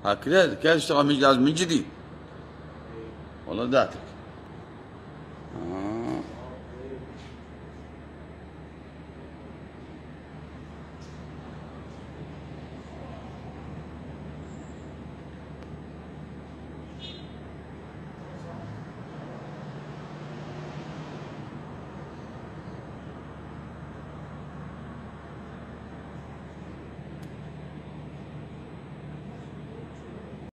هكذا كيف تشتغل لازم من جديد. والله ذاتك.